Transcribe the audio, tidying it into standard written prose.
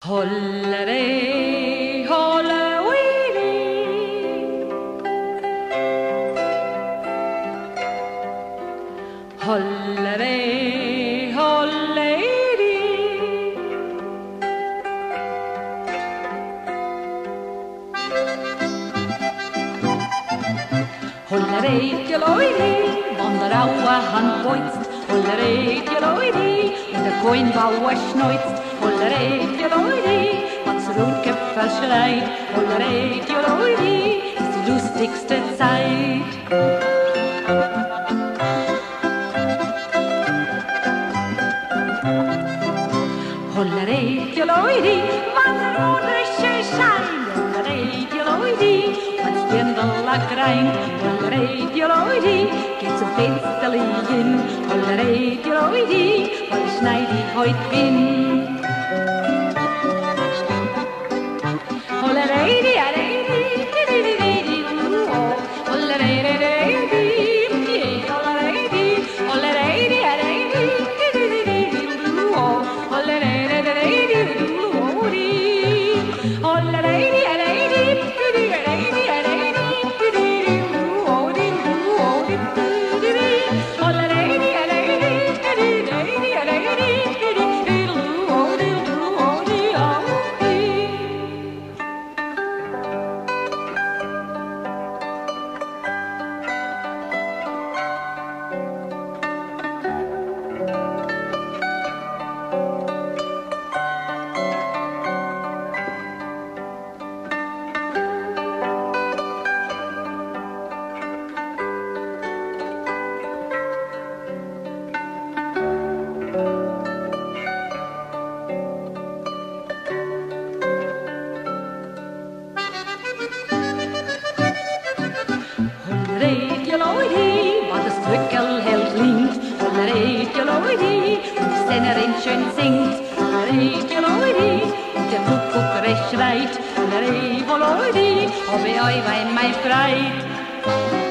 Hollere, hollere, hollere, hollere, hollere, wann der Auerhahn boitzt, hollere, und der Koinbauer schneuzt, hollere, wann's Rotkäpferl schreit, hollere, ist die lustigste Zeit. Hollere, wann der Mondrösche scheint, hollere, wann's Dirndl greint, hollere, geht zum Fensterli hin, hollere, weil ich schneidig heut bin. Wat das Glückel hell klingt, und die Sängerin schön singt, und der Kuckuck recht schreit, ob ich euch bei mein Freit.